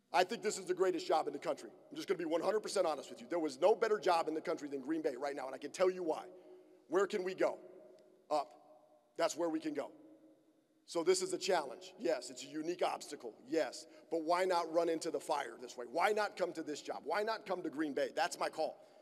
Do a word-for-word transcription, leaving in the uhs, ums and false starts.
I think this is the greatest job in the country. I'm just going to be one hundred percent honest with you. There was no better job in the country than Green Bay right now, and I can tell you why. Where can we go? Up. That's where we can go. So this is a challenge. Yes, it's a unique obstacle. Yes. But why not run into the fire this way? Why not come to this job? Why not come to Green Bay? That's my call.